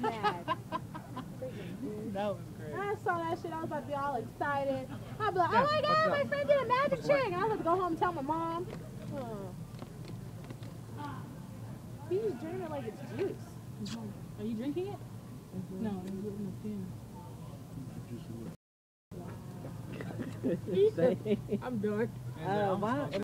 mad. That was great. I saw that shit, I was about to be all excited. I'd be like, oh my god, my friend did a magic trick. And I was about to go home and tell my mom. He's drinking it like it's juice. Are you drinking it? No, I'm getting the I'm done. Wow.